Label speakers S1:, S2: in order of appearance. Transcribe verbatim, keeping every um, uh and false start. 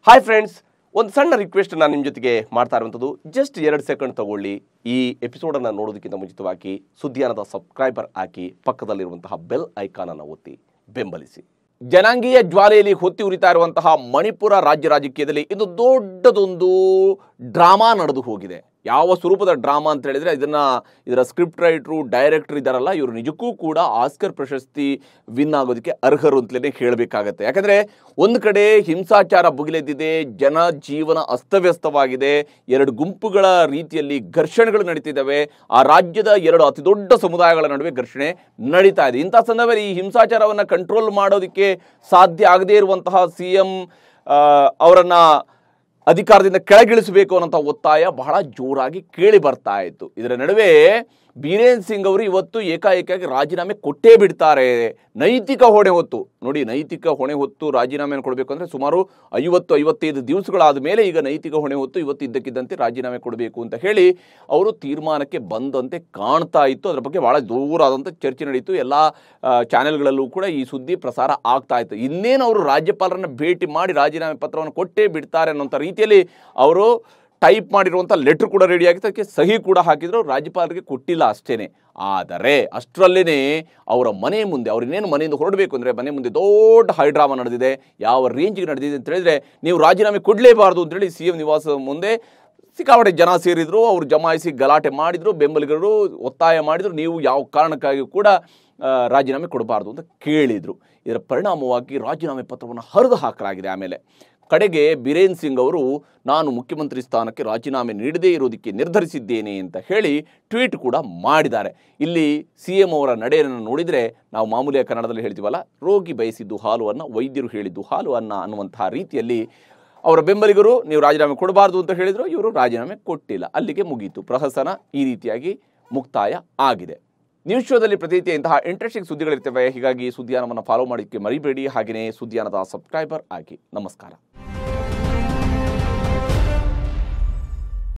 S1: Hi friends, ಒಂದು ಸಣ್ಣ request ನಾನು ನಿಮ್ಮ ಜೊತೆಗೆ ಮಾಡ್ತಾ ಇರುವಂಥದ್ದು. ಜಸ್ಟ್ ಎರಡು ಸೆಕೆಂಡ್ ತಗೊಳ್ಳಿ. ಈ ಎಪಿಸೋಡನ್ನು ನೋಡೋದಕ್ಕಿಂತ ಮುಂಚಿತವಾಗಿ ಸುದ್ದಿಯಾನದ ಸಬ್ಸ್ಕ್ರೈಬರ್ ಹಾಕಿ ಪಕ್ಕದಲ್ಲಿರುವಂತಹ ಬೆಲ್ ಐಕಾನನ್ನು ಒತ್ತಿ ಬೆಂಬಲಿಸಿ. ಜನಾಂಗೀಯ ಜ್ವಾಲೆಯಲ್ಲಿ ಹೊತ್ತಿ ಉರಿತಾ ಇರುವಂತಹ ಮಣಿಪುರ ರಾಜ್ಯ ರಾಜಕೀಯದಲ್ಲಿ ಇದು ದೊಡ್ಡದೊಂದು ಡ್ರಾಮಾ ನಡೆದು ಹೋಗಿದೆ. ಯಾವ ಸ್ವರೂಪದ ಡ್ರಾಮಾ ಅಂತ ಹೇಳಿದರೆ, ಇದನ್ನ ಇದರ ಸ್ಕ್ರಿಪ್ಟ್ ರೈಟ್ರು ಡೈರೆಕ್ಟರ್ ಇದ್ದಾರಲ್ಲ, ಇವರು ನಿಜಕ್ಕೂ ಕೂಡ ಆಸ್ಕರ್ ಪ್ರಶಸ್ತಿ ವಿನ್ ಆಗೋದಕ್ಕೆ ಅರ್ಹರು ಅಂತಲೇ ಹೇಳಬೇಕಾಗತ್ತೆ. ಯಾಕಂದರೆ ಒಂದು ಕಡೆ ಹಿಂಸಾಚಾರ ಭುಗಿಲೆದ್ದಿದೆ, ಜನ ಜೀವನ ಅಸ್ತವ್ಯಸ್ತವಾಗಿದೆ, ಎರಡು ಗುಂಪುಗಳ ರೀತಿಯಲ್ಲಿ ಘರ್ಷಣೆಗಳು ನಡೀತಿದ್ದಾವೆ. ಆ ರಾಜ್ಯದ ಎರಡು ಅತಿ ದೊಡ್ಡ ಸಮುದಾಯಗಳ ನಡುವೆ ಘರ್ಷಣೆ ನಡೀತಾ ಇದೆ. ಇಂಥ ಸಂದರ್ಭದಲ್ಲಿ ಈ ಹಿಂಸಾಚಾರವನ್ನು ಕಂಟ್ರೋಲ್ ಮಾಡೋದಕ್ಕೆ ಸಾಧ್ಯ ಆಗದೇ ಇರುವಂತಹ ಸಿ ಎಂ ಅವರನ್ನು ಅಧಿಕಾರದಿಂದ ಕೆಳಗಿಳಿಸಬೇಕು ಅನ್ನೋಂಥ ಒತ್ತಾಯ ಬಹಳ ಜೋರಾಗಿ ಕೇಳಿ ಬರ್ತಾ ಇತ್ತು. ಇದರ ನಡುವೆ ಬೀರೇನ್ ಸಿಂಗ್ ಅವರು ಇವತ್ತು ಏಕಾಏಕಾಗಿ ರಾಜೀನಾಮೆ ಕೊಟ್ಟೇ ಬಿಡ್ತಾರೆ. ನೈತಿಕ ಹೊಣೆ ಹೊತ್ತು ನೋಡಿ, ನೈತಿಕ ಹೊಣೆ ಹೊತ್ತು ರಾಜೀನಾಮೆಯನ್ನು ಕೊಡಬೇಕು ಅಂದರೆ ಸುಮಾರು ಐವತ್ತು ಐವತ್ತೈದು ದಿವಸಗಳಾದ ಮೇಲೆ ಈಗ ನೈತಿಕ ಹೊಣೆ ಹೊತ್ತು ಇವತ್ತು ಇದ್ದಕ್ಕಿದ್ದಂತೆ ರಾಜೀನಾಮೆ ಕೊಡಬೇಕು ಅಂತ ಹೇಳಿ ಅವರು ತೀರ್ಮಾನಕ್ಕೆ ಬಂದಂತೆ ಕಾಣ್ತಾ ಇತ್ತು. ಅದರ ಬಗ್ಗೆ ಭಾಳ ದೂರಾದಂಥ ಚರ್ಚೆ ನಡೀತು. ಎಲ್ಲ ಚಾನೆಲ್ಗಳಲ್ಲೂ ಕೂಡ ಈ ಸುದ್ದಿ ಪ್ರಸಾರ ಆಗ್ತಾ ಇತ್ತು. ಇನ್ನೇನು ಅವರು ರಾಜ್ಯಪಾಲರನ್ನು ಭೇಟಿ ಮಾಡಿ ರಾಜೀನಾಮೆ ಪತ್ರವನ್ನು ಕೊಟ್ಟೇ ಬಿಡ್ತಾರೆ ಅನ್ನೋಂಥ ರೀತಿಯಲ್ಲಿ ಅವರು ಟೈಪ್ ಮಾಡಿರುವಂಥ ಲೆಟ್ರ್ ಕೂಡ ರೆಡಿ ಆಗಿತ್ತು, ಅದಕ್ಕೆ ಸಹಿ ಕೂಡ ಹಾಕಿದ್ರು. ರಾಜ್ಯಪಾಲರಿಗೆ ಕೊಟ್ಟಿಲ್ಲ ಅಷ್ಟೇ. ಆದರೆ ಅಷ್ಟರಲ್ಲೇ ಅವರ ಮನೆ ಮುಂದೆ, ಅವ್ರು ಇನ್ನೇನು ಮನೆಯಿಂದ ಹೊರಡಬೇಕು ಅಂದರೆ ಮನೆ ಮುಂದೆ ದೊಡ್ಡ ಹೈಡ್ರಾಮಾ ನಡೆದಿದೆ. ಯಾವ ರೇಂಜಿಗೆ ನಡೆದಿದೆ ಅಂತ ಹೇಳಿದ್ರೆ, ನೀವು ರಾಜೀನಾಮೆ ಕೊಡಲೇಬಾರ್ದು ಅಂತೇಳಿ ಸಿ ಎಂ ನಿವಾಸ ಮುಂದೆ ಸಿಕ್ಕಾಪಟ್ಟೆ ಜನ ಸೇರಿದ್ರು. ಅವರು ಜಮಾಯಿಸಿ ಗಲಾಟೆ ಮಾಡಿದರು, ಬೆಂಬಲಿಗರು ಒತ್ತಾಯ ಮಾಡಿದರು, ನೀವು ಯಾವ ಕಾರಣಕ್ಕಾಗಿ ಕೂಡ ರಾಜೀನಾಮೆ ಕೊಡಬಾರ್ದು ಅಂತ ಕೇಳಿದರು. ಇದರ ಪರಿಣಾಮವಾಗಿ ರಾಜೀನಾಮೆ ಪತ್ರವನ್ನು ಹರಿದು ಹಾಕಲಾಗಿದೆ. ಆಮೇಲೆ ಕಡೆಗೆ ಬಿರೇನ್ ಸಿಂಗ್ ಅವರು ನಾನು ಮುಖ್ಯಮಂತ್ರಿ ಸ್ಥಾನಕ್ಕೆ ರಾಜೀನಾಮೆ ನೀಡದೇ ಇರೋದಕ್ಕೆ ನಿರ್ಧರಿಸಿದ್ದೇನೆ ಅಂತ ಹೇಳಿ ಟ್ವೀಟ್ ಕೂಡ ಮಾಡಿದ್ದಾರೆ. ಇಲ್ಲಿ ಸಿ ಎಂ ಅವರ ನಡೆಯನ್ನು ನೋಡಿದರೆ ನಾವು ಮಾಮೂಲಿಯ ಕನ್ನಡದಲ್ಲಿ ಹೇಳ್ತೀವಲ್ಲ, ರೋಗಿ ಬಯಸಿದ್ದು ಹಾಲು ಅನ್ನ, ವೈದ್ಯರು ಹೇಳಿದ್ದು ಹಾಲು ಅನ್ನ ಅನ್ನುವಂತಹ ರೀತಿಯಲ್ಲಿ ಅವರ ಬೆಂಬಲಿಗರು ನೀವು ರಾಜೀನಾಮೆ ಕೊಡಬಾರ್ದು ಅಂತ ಹೇಳಿದರು. ಇವರು ರಾಜೀನಾಮೆ ಕೊಟ್ಟಿಲ್ಲ. ಅಲ್ಲಿಗೆ ಮುಗೀತು ಪ್ರಹಸನ. ಈ ರೀತಿಯಾಗಿ ಮುಕ್ತಾಯ ಆಗಿದೆ. ನ್ಯೂಸ್ ಶೋದಲ್ಲಿ ಪ್ರತಿನಿತ್ಯ ಇಂತಹ ಇಂಟ್ರೆಸ್ಟಿಂಗ್ ಸುದ್ದಿಗಳಿರ್ತವೆ. ಹೀಗಾಗಿ ಸುದ್ದಿಯಾನವನ್ನು ಫಾಲೋ ಮಾಡೋಕ್ಕೆ ಮರಿಬೇಡಿ. ಹಾಗೆಯೇ ಸುದ್ದಿಯಾನದ ಸಬ್ಸ್ಕ್ರೈಬರ್ ಆಗಿ. ನಮಸ್ಕಾರ.